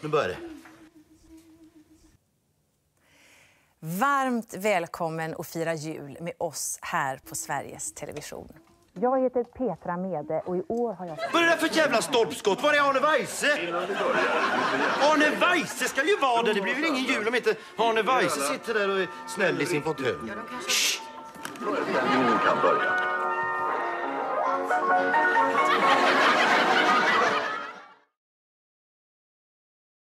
nu börjar det. Varmt välkommen att fira jul med oss här på Sveriges Television. Jag heter Petra Mede och i år har jag... Vad är det där för jävla stolpskott? Var är Arne Weise? Arne Weise ska ju vara där. Det blir väl ingen jul om inte Arne Weise sitter där och är snäll i sin fåtölj. Ingen kan börja.